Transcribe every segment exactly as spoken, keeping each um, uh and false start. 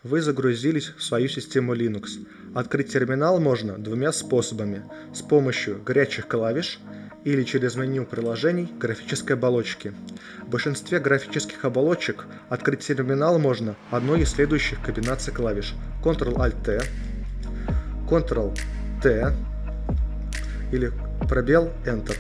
Вы загрузились в свою систему Linux. Открыть терминал можно двумя способами: с помощью горячих клавиш или через меню приложений графической оболочки. В большинстве графических оболочек открыть терминал можно одной из следующих комбинаций клавиш: контрол альт тэ, контрол тэ или пробел Enter.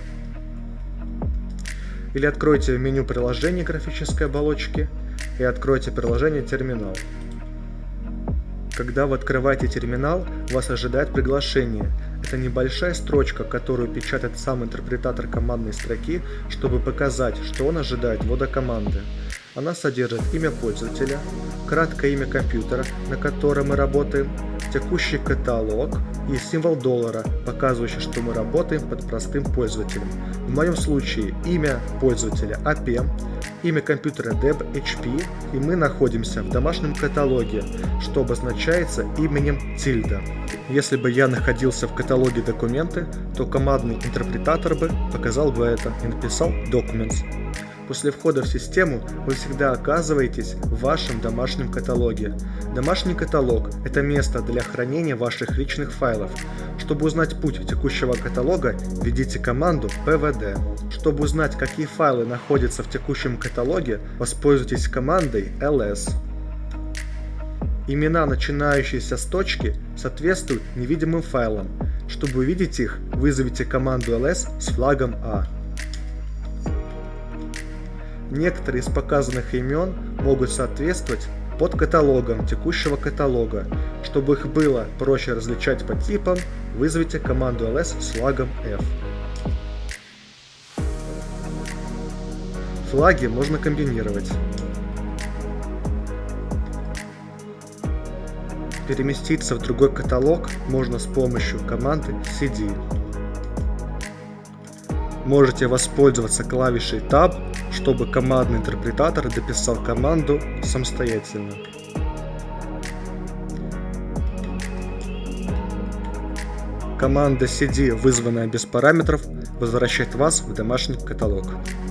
Или откройте меню приложений графической оболочки и откройте приложение терминал. Когда вы открываете терминал, вас ожидает приглашение. Это небольшая строчка, которую печатает сам интерпретатор командной строки, чтобы показать, что он ожидает ввода команды. Она содержит имя пользователя, краткое имя компьютера, на котором мы работаем, текущий каталог и символ доллара, показывающий, что мы работаем под простым пользователем. В моем случае имя пользователя эй пи, имя компьютера деб эйч пи, и мы находимся в домашнем каталоге, что обозначается именем тильда. Если бы я находился в каталоге документы, то командный интерпретатор бы показал бы это и написал documents. После входа в систему вы всегда оказываетесь в вашем домашнем каталоге. Домашний каталог – это место для хранения ваших личных файлов. Чтобы узнать путь текущего каталога, введите команду пи ви ди. Чтобы узнать, какие файлы находятся в текущем каталоге, воспользуйтесь командой эл эс. Имена, начинающиеся с точки, соответствуют невидимым файлам. Чтобы увидеть их, вызовите команду эл эс с флагом А. Некоторые из показанных имен могут соответствовать под каталогом текущего каталога. Чтобы их было проще различать по типам, вызовите команду эл эс с флагом F. Флаги можно комбинировать. Переместиться в другой каталог можно с помощью команды си ди. Можете воспользоваться клавишей Tab, чтобы командный интерпретатор дописал команду самостоятельно. Команда си ди, вызванная без параметров, возвращает вас в домашний каталог.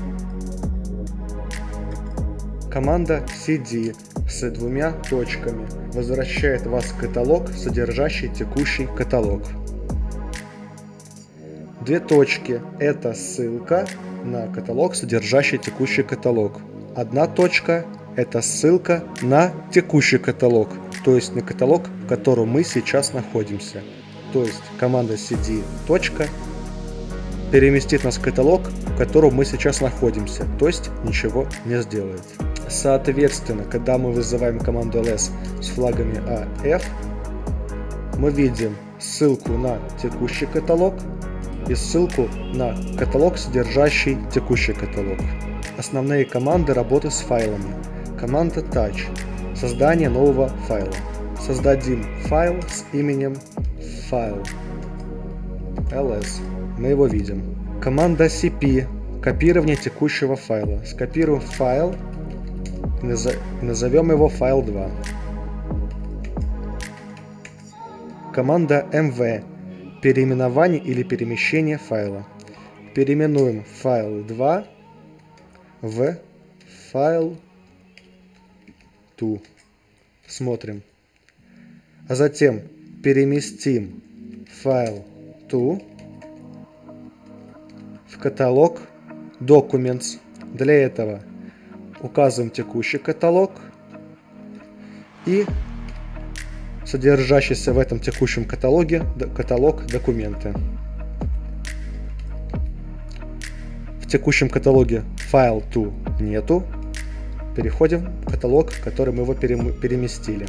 Команда си ди с двумя точками возвращает вас в каталог, содержащий текущий каталог. Две точки – это ссылка на каталог, содержащий текущий каталог. Одна точка – это ссылка на текущий каталог, то есть на каталог, в котором мы сейчас находимся. То есть команда си ди точка переместит нас в каталог, в котором мы сейчас находимся, то есть ничего не сделает. Соответственно, когда мы вызываем команду эл эс с флагами А, F, мы видим ссылку на текущий каталог и ссылку на каталог, содержащий текущий каталог. Основные команды работы с файлами. Команда touch – создание нового файла. Создадим файл с именем файл эл эс. Мы его видим. Команда си пи – копирование текущего файла. Скопируем файл и назовем его файл два. Команда эм ви – переименование или перемещение файла. Переименуем файл два в файл два. Смотрим. А затем переместим файл два в каталог Documents. Для этого указываем текущий каталог и содержащийся в этом текущем каталоге каталог документы. В текущем каталоге файл два нету. Переходим в каталог, в который мы его переместили.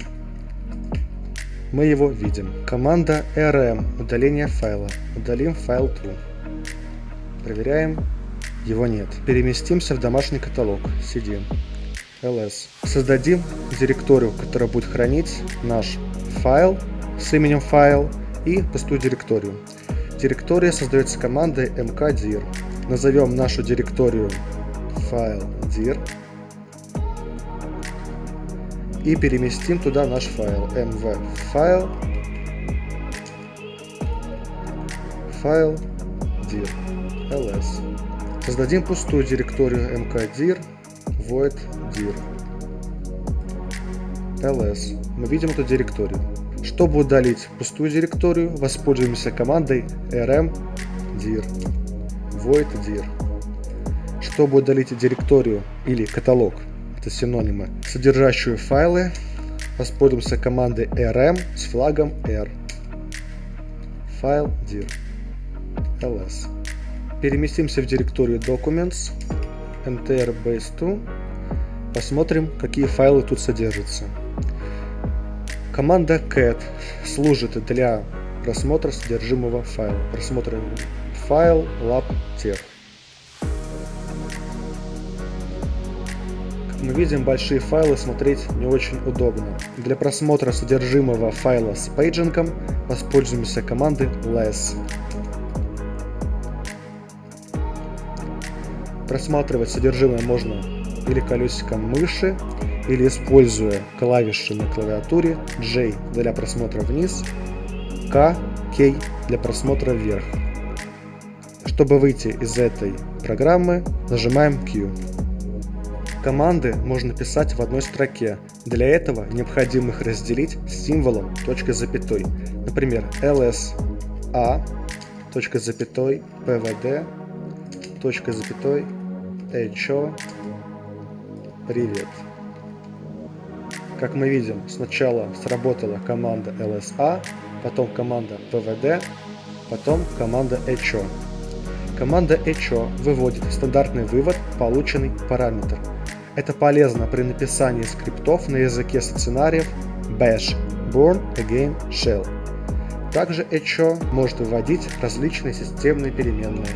Мы его видим. Команда эр эм – удаление файла. Удалим файл два. Проверяем. Его нет. Переместимся в домашний каталог. си ди эл эс. Создадим директорию, которая будет хранить наш файл с именем файл и пустую директорию. Директория создается командой mkdir. Назовем нашу директорию файл dir и переместим туда наш файл mv файл файл dir ls. Создадим пустую директорию mkdir void dir ls. Мы видим эту директорию. Чтобы удалить пустую директорию, воспользуемся командой rm dir void dir. Чтобы удалить директорию или каталог, это синонимы, содержащую файлы, воспользуемся командой rm с флагом r. File dir ls. Переместимся в директорию documents, ntr base two, посмотрим, какие файлы тут содержатся. Команда cat служит для просмотра содержимого файла. Просмотрим файл lab.tef. Как мы видим, большие файлы смотреть не очень удобно. Для просмотра содержимого файла с пейджингом воспользуемся командой less. Просматривать содержимое можно или колесиком мыши, или используя клавиши на клавиатуре J для просмотра вниз, K, K для просмотра вверх. Чтобы выйти из этой программы, нажимаем Q. Команды можно писать в одной строке. Для этого необходимо их разделить символом точка запятой. Например, ls a точка запятой pvd точка запятой echo привет. Как мы видим, сначала сработала команда lsa, потом команда pvd, потом команда echo. Команда echo выводит стандартный вывод, полученный параметр. Это полезно при написании скриптов на языке сценариев Bash, Bourne Again Shell. Также echo может выводить различные системные переменные.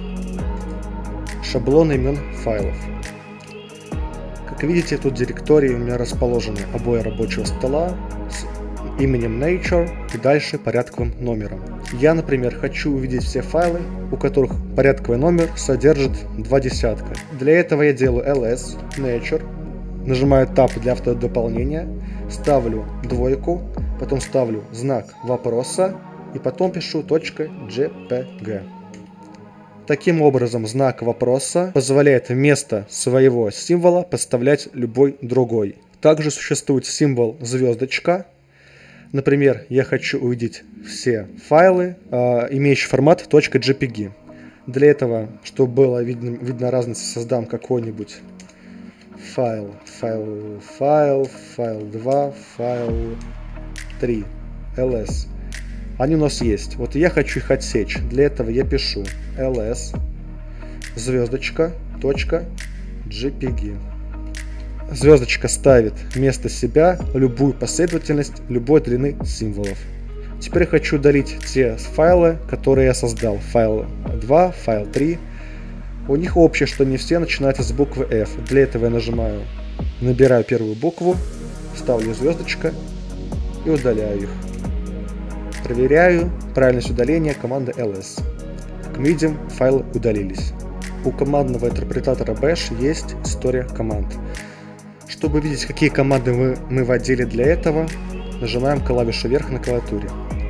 Шаблоны имен файлов. Как видите, тут в директории у меня расположены обои рабочего стола с именем Nature и дальше порядковым номером. Я, например, хочу увидеть все файлы, у которых порядковый номер содержит два десятка. Для этого я делаю ls nature, нажимаю Tab для автодополнения, ставлю двойку, потом ставлю знак вопроса и потом пишу .jpg. Таким образом, знак вопроса позволяет вместо своего символа подставлять любой другой. Также существует символ звездочка. Например, я хочу увидеть все файлы, э, имеющие формат .jpg. Для этого, чтобы было видно, видно разницу, создам какой-нибудь файл, файл, файл, файл два, файл три, ls. Они у нас есть. Вот я хочу их отсечь. Для этого я пишу ls звездочка .jpg. Звездочка ставит вместо себя любую последовательность любой длины символов. Теперь я хочу удалить те файлы, которые я создал. Файл два, файл три. У них общее, что не все начинаются с буквы F. Для этого я нажимаю, набираю первую букву, ставлю звездочка и удаляю их. Проверяю правильность удаления команды ls. Как мы видим, файлы удалились. У командного интерпретатора Bash есть история команд. Чтобы видеть, какие команды мы, мы вводили для этого, нажимаем клавишу вверх на клавиатуре.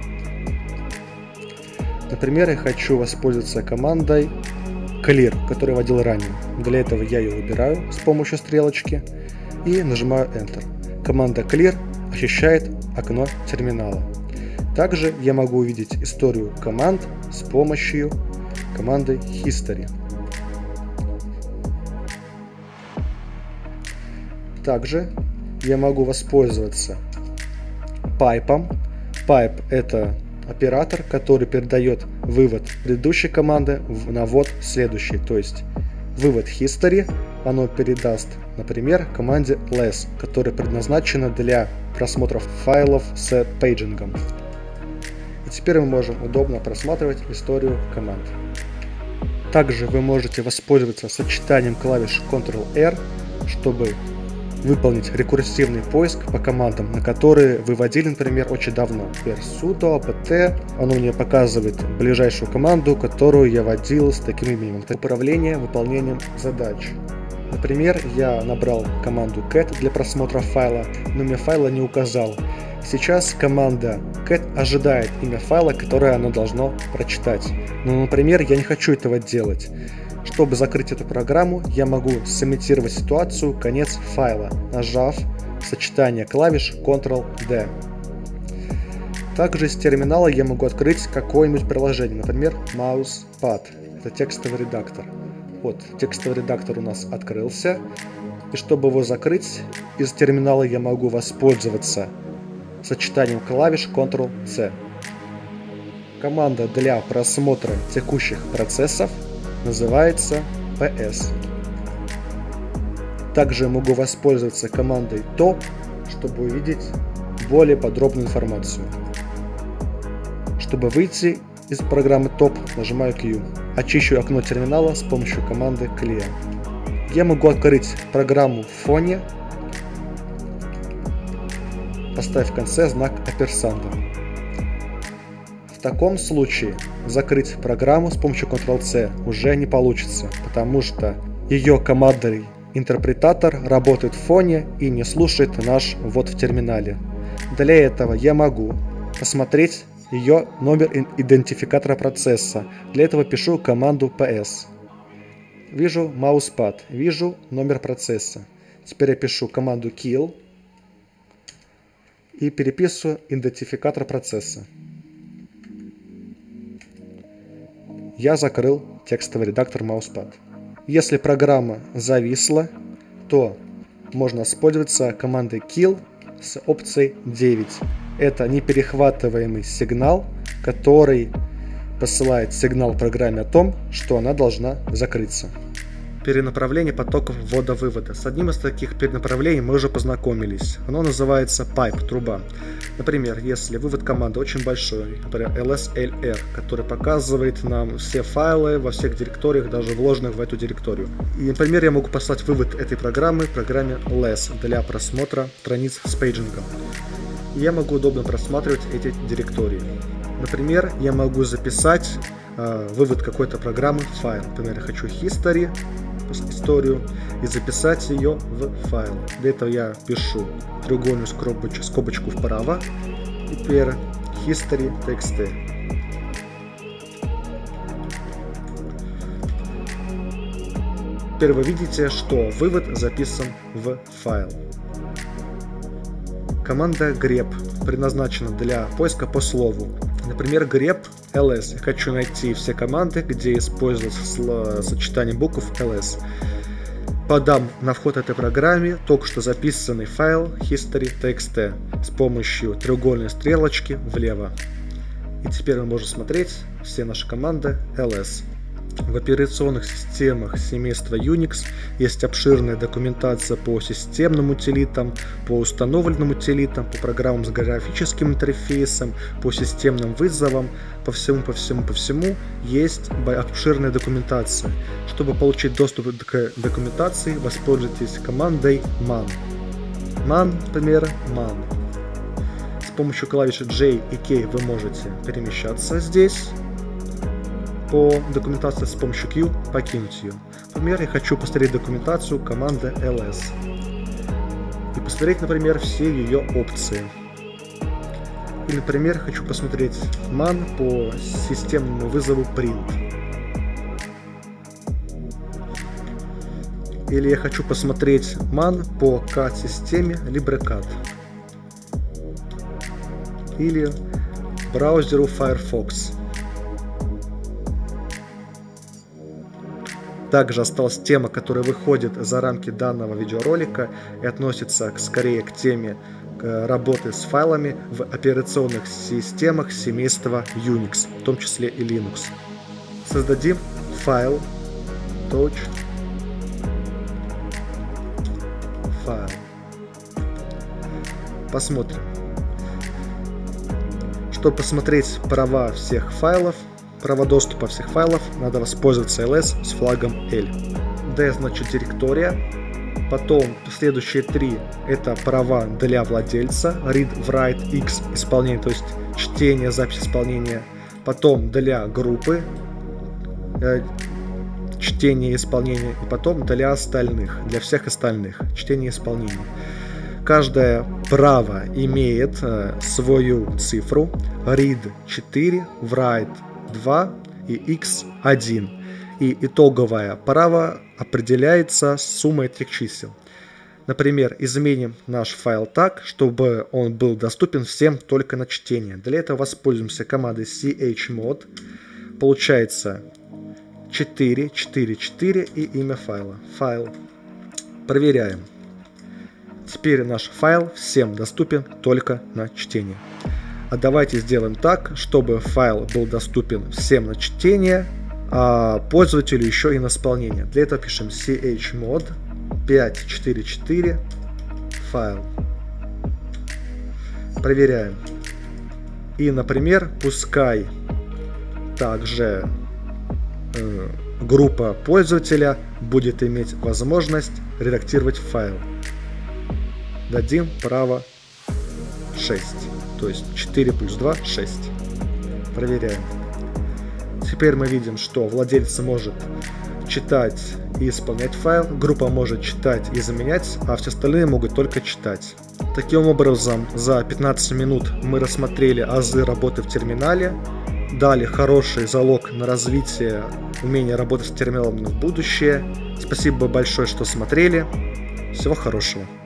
Например, я хочу воспользоваться командой clear, которую я вводил ранее. Для этого я ее выбираю с помощью стрелочки и нажимаю Enter. Команда clear очищает окно терминала. Также я могу увидеть историю команд с помощью команды history. Также я могу воспользоваться пайпом. Pipe — это оператор, который передает вывод предыдущей команды на ввод следующей. То есть вывод history оно передаст, например, команде less, которая предназначена для просмотра файлов с пейджингом. И теперь мы можем удобно просматривать историю команд. Также вы можете воспользоваться сочетанием клавиш контрол эр, чтобы выполнить рекурсивный поиск по командам, на которые вы вводили, например, очень давно. Например, sudo apt, оно мне показывает ближайшую команду, которую я вводил с таким именем. Это управление выполнением задач. Например, я набрал команду cat для просмотра файла, но мне файла не указал. Сейчас команда cat ожидает имя файла, которое оно должно прочитать. Но, например, я не хочу этого делать. Чтобы закрыть эту программу, я могу сымитировать ситуацию конец файла, нажав сочетание клавиш контрол дэ. Также из терминала я могу открыть какое-нибудь приложение, например, Mousepad. Это текстовый редактор. Вот, текстовый редактор у нас открылся. И чтобы его закрыть, из терминала я могу воспользоваться сочетанием клавиш контрол цэ. Команда для просмотра текущих процессов называется пи эс. Также могу воспользоваться командой топ, чтобы увидеть более подробную информацию. Чтобы выйти из программы топ, нажимаю Q. Очищу окно терминала с помощью команды clear. Я могу открыть программу в фоне, поставив в конце знак амперсанда. В таком случае закрыть программу с помощью контрол цэ уже не получится, потому что ее командный интерпретатор работает в фоне и не слушает наш ввод в терминале. Для этого я могу посмотреть ее номер идентификатора процесса. Для этого пишу команду пи эс. Вижу Mousepad, вижу номер процесса. Теперь я пишу команду kill и переписываю идентификатор процесса. Я закрыл текстовый редактор Mousepad. Если программа зависла, то можно воспользоваться командой kill с опцией девять. Это неперехватываемый сигнал, который посылает сигнал программе о том, что она должна закрыться. Перенаправление потоков ввода-вывода. С одним из таких перенаправлений мы уже познакомились. Оно называется pipe, труба. Например, если вывод команды очень большой, например, эл эс эл эр, который показывает нам все файлы во всех директориях, даже вложенных в эту директорию. И, например, я могу послать вывод этой программы программе less для просмотра страниц с пейджингом. И я могу удобно просматривать эти директории. Например, я могу записать э, вывод какой-то программы в файл. Например, я хочу history, историю, и записать ее в файл. Для этого я пишу треугольную скобочку, скобочку вправо, и теперь history.txt. Теперь вы видите, что вывод записан в файл. Команда grep предназначена для поиска по слову. Например, grep ls. Я хочу найти все команды, где используется сочетание букв ls. Подам на вход этой программе только что записанный файл history.txt с помощью треугольной стрелочки влево. И теперь мы можем смотреть все наши команды ls. В операционных системах семейства Unix есть обширная документация по системным утилитам, по установленным утилитам, по программам с графическим интерфейсом, по системным вызовам, по всему, по всему, по всему есть обширная документация. Чтобы получить доступ к документации, воспользуйтесь командой man. Man, например, man. С помощью клавиши J и K вы можете перемещаться здесь. По документации с помощью Q покинуть ее. Например, я хочу посмотреть документацию команды ls. И посмотреть, например, все ее опции. Или, например, хочу посмотреть man по системному вызову print. Или я хочу посмотреть man по кат-системе LibreCAD. Или браузеру Firefox. Также осталась тема, которая выходит за рамки данного видеоролика и относится скорее к теме работы с файлами в операционных системах семейства Unix, в том числе и Linux. Создадим файл touch файл. Посмотрим. Чтобы посмотреть права всех файлов, права доступа всех файлов, надо воспользоваться ls с флагом L. D значит директория. Потом следующие три это права для владельца. Read, write, X исполнение, то есть чтение, запись исполнения. Потом для группы э, чтение, исполнение. И потом для остальных, для всех остальных чтение, исполнение. Каждое право имеет э, свою цифру. Read четыре, write два и X один. И итоговое право определяется суммой этих чисел. Например, изменим наш файл так, чтобы он был доступен всем только на чтение. Для этого воспользуемся командой chmod. Получается четыре, четыре, четыре и имя файла. Файл. Проверяем. Теперь наш файл всем доступен только на чтение. А давайте сделаем так, чтобы файл был доступен всем на чтение, а пользователю еще и на исполнение. Для этого пишем chmod пять четыре четыре файл. Проверяем. И, например, пускай также э, группа пользователя будет иметь возможность редактировать файл. Дадим право шесть. То есть четыре плюс два — шесть. Проверяем. Теперь мы видим, что владелец может читать и исполнять файл, группа может читать и заменять, а все остальные могут только читать. Таким образом, за пятнадцать минут мы рассмотрели азы работы в терминале, дали хороший залог на развитие умения работать с терминалом в будущее. Спасибо большое, что смотрели. Всего хорошего.